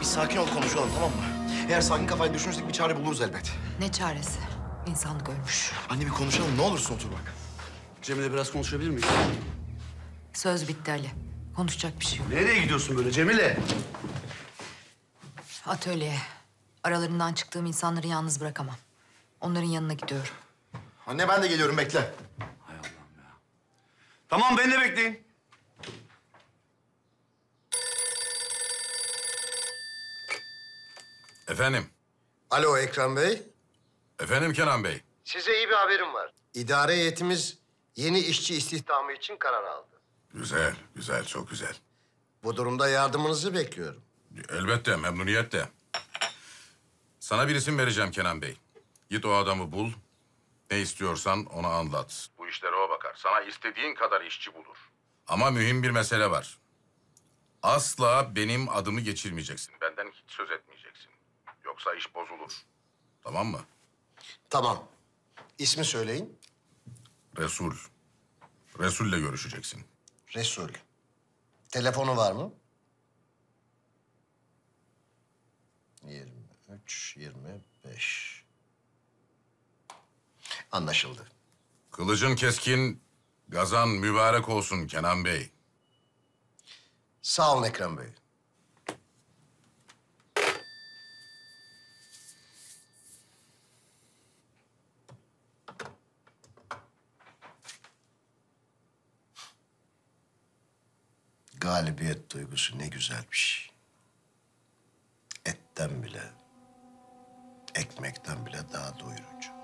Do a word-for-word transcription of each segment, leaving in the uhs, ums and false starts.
Bir sakin ol, konuşalım, tamam mı? Eğer sakin kafayla düşünürsek bir çare buluruz elbet. Ne çaresi? İnsanlık ölmüş. Anne bir konuşalım, ne olursun otur bak. Cemile biraz konuşabilir miyiz? Söz bitti Ali. Konuşacak bir şey yok. Nereye gidiyorsun böyle Cemile? Atölyeye. Aralarından çıktığım insanları yalnız bırakamam. Onların yanına gidiyorum. Anne ben de geliyorum, bekle. Hay Allah'ım ya. Tamam, beni de bekleyin. Efendim? Alo Ekrem Bey. Efendim Kenan Bey? Size iyi bir haberim var. İdare heyetimiz yeni işçi istihdamı için karar aldı. Güzel, güzel, çok güzel. Bu durumda yardımınızı bekliyorum. Elbette, memnuniyetle. Sana bir isim vereceğim Kenan Bey. Git o adamı bul. Ne istiyorsan ona anlat. Bu işlere o bakar. Sana istediğin kadar işçi bulur. Ama mühim bir mesele var. Asla benim adımı geçirmeyeceksin. Benden hiç söz etmeyeceksin. Yoksa iş bozulur. Tamam mı? Tamam. İsmi söyleyin. Resul. Resul'le görüşeceksin. Resul. Telefonu var mı? yirmi üç, yirmi beş. Anlaşıldı. Kılıcın keskin, gazan mübarek olsun Kenan Bey. Sağ olun Ekrem Bey. Galibiyet duygusu ne güzel bir şey. Etten bile, ekmekten bile daha doyurucu.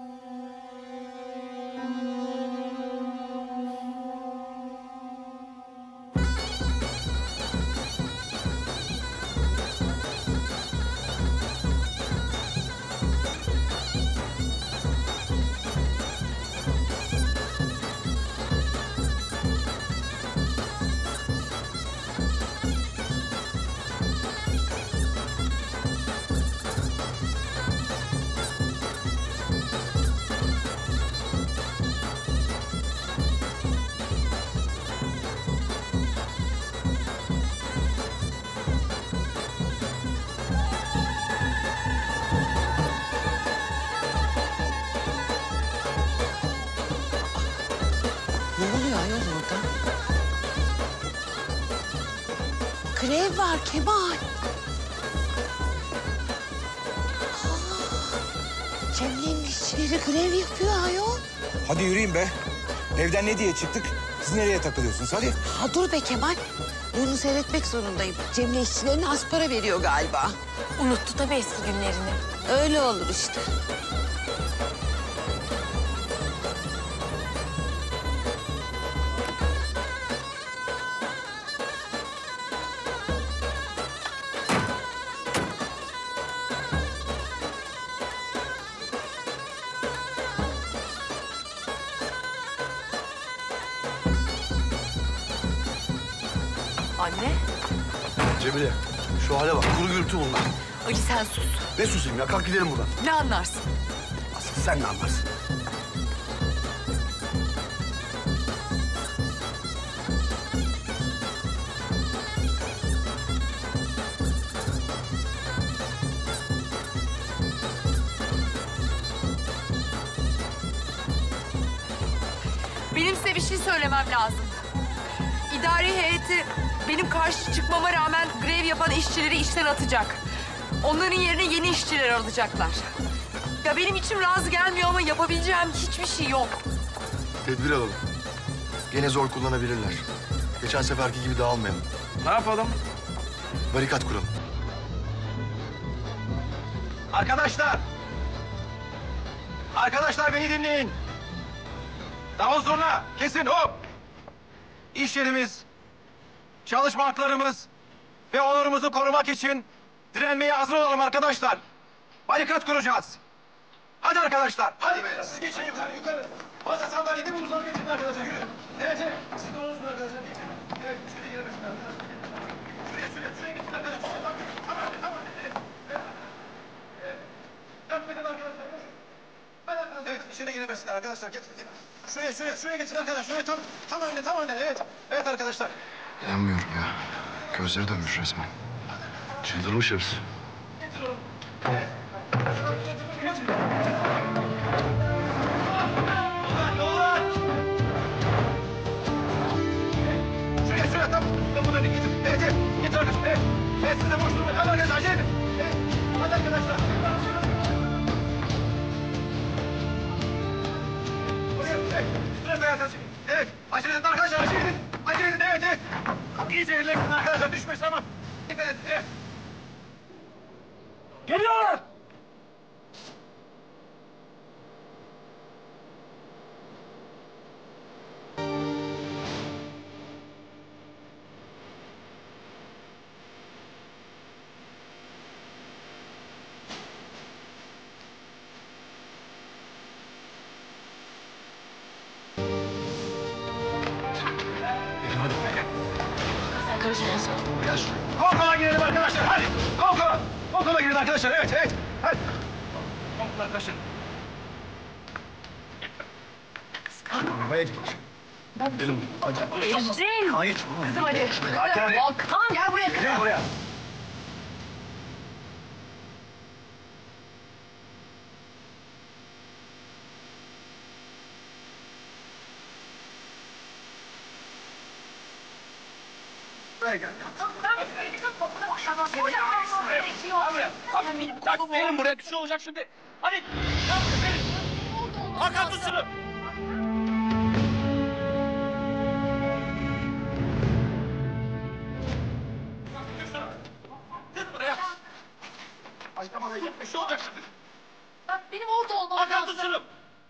Ne oluyor ayol orada? Grev var Kemal. Aa, Cemre'nin işçileri grev yapıyor ayol. Hadi yürüyün be. Evden ne diye çıktık? Siz nereye takılıyorsunuz? Hadi. Ha dur be Kemal. Bunu seyretmek zorundayım. Cemre işçilerine az para veriyor galiba. Unuttu tabii eski günlerini. Öyle olur işte. Anne. Cemile, şu hale bak. Kuru gürültü bunlar. Ali sen sus. Ne susayım ya? Kalk gidelim buradan. Ne anlarsın? Asıl sen ne anlarsın? Benim size bir şey söylemem lazım. İdari heyeti benim karşı çıkmama rağmen grev yapan işçileri işten atacak. Onların yerine yeni işçiler alacaklar. Ya benim içim razı gelmiyor ama yapabileceğim hiçbir şey yok. Tedbir alalım. Gene zor kullanabilirler. Geçen seferki gibi dağılmayalım. Ne yapalım? Barikat kuralım. Arkadaşlar! Arkadaşlar beni dinleyin. Daha sonra kesin hop! İş yerimiz, çalışma haklarımız ve onurumuzu korumak için direnmeye hazır olalım arkadaşlar. Barikat kuracağız. Hadi arkadaşlar, hadi beyler. Siz geçin yukarı, yukarı. Masa sandalyede bir uzun geçin arkadaşlar, yürü. Evet, evet. Siz de olursun arkadaşlar. Evet, şuraya giremesin arkadaşlar. Şuraya, şuraya, şuraya geçin arkadaşlar. Tamam, tamam, tamam. Evet, evet. Evet. Yapmayın arkadaşlar. Hadi arkadaşlar. Evet, içeri giremesin arkadaşlar. Geç, geç. Şuraya, şuraya, şuraya geçin arkadaşlar. Şuraya tam, tam önüne, tam önüne. Evet, evet arkadaşlar. İnanmıyorum ya. Gözleri dönmüş resmen. Çıldırmış herif. Şuraya şuraya tam. Tam bunu getir. Evet evet. Getir arkadaşlar. Evet. Evet siz de boş durmayın. Hadi arkadaşlar acele edin. Evet. Hadi arkadaşlar. Oraya. Evet. Üstüne beyaz açın. Evet. Acele edin arkadaşlar. Acele edin. Acele edin. Evet evet. İyice yerleştin arkadaşlar. Düşmesin ama. Dikkat edin. Evet. Geliyorlar. Kol kola girelim arkadaşlar. Hadi. Kol kola. Kol kola girin arkadaşlar. Evet evet. Hadi. Kol kola arkadaşlar. Hayır. Gidelim. Hadi. Hayır. Kızım hadi. Hadi. Tamam gel buraya. Gel buraya. Buraya gel. Gelin buraya. Bir şey olacak şimdi. Hadi. Hakan tut şunu. Tut buraya. Ay tamam. Bir şey olacak şimdi. Benim orada olmam Hakan tut şunu.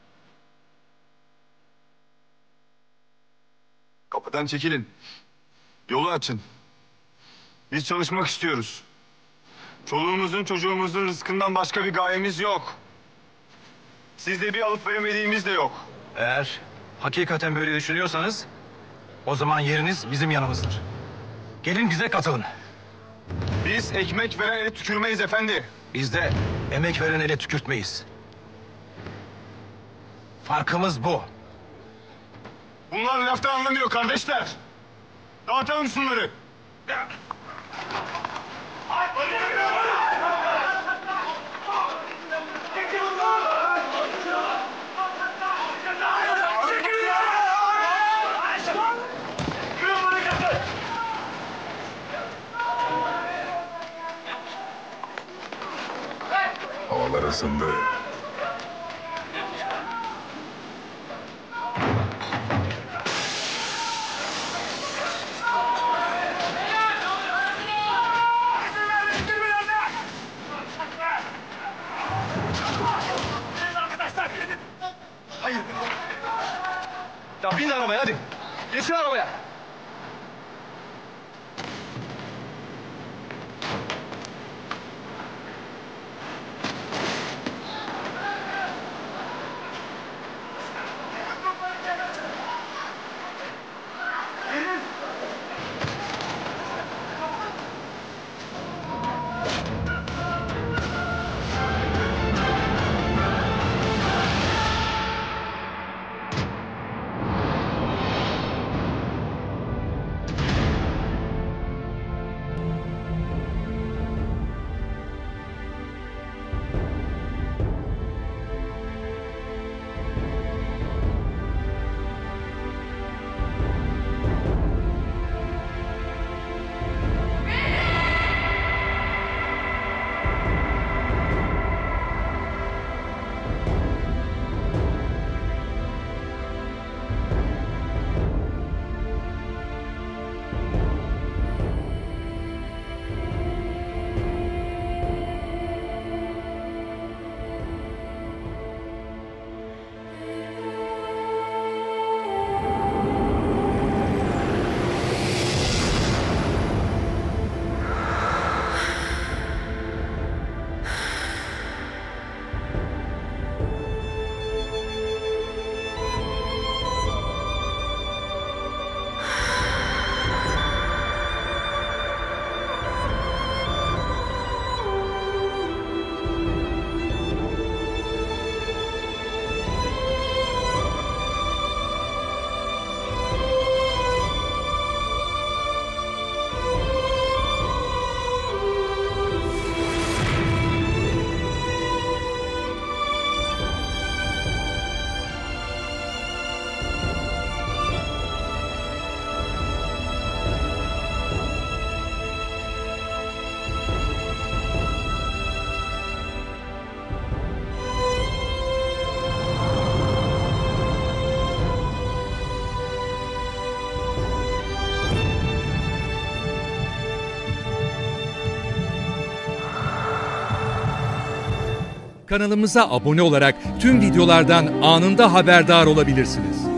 Kapıdan çekilin. Yolu açın. Biz çalışmak istiyoruz. Çoluğumuzun çocuğumuzun rızkından başka bir gayemiz yok. Sizde bir alıp veremediğimiz de yok. Eğer hakikaten böyle düşünüyorsanız o zaman yeriniz bizim yanımızdır. Gelin bize katılın. Biz ekmek veren ele tükürmeyiz efendi. Biz de emek veren ele tükürtmeyiz. Farkımız bu. Bunlar laftan anlamıyor kardeşler. Dağıtalım şunları. Havalar ısındı. Hayır. Ya bin arabaya hadi. Geçin arabaya. Kanalımıza abone olarak tüm videolardan anında haberdar olabilirsiniz.